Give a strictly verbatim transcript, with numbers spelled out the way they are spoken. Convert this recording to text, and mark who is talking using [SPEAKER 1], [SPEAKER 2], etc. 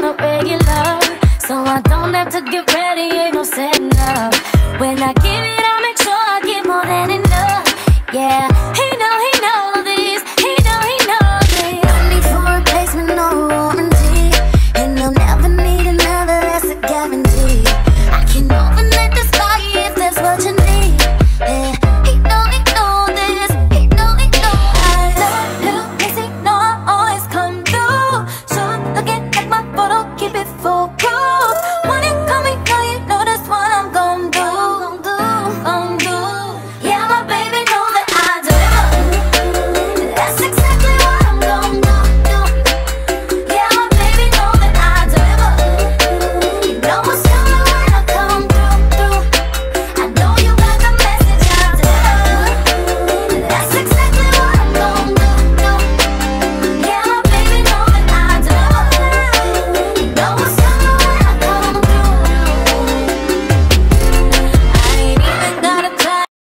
[SPEAKER 1] a regular, so I don't have to get ready, ain't no setting up. When I give it up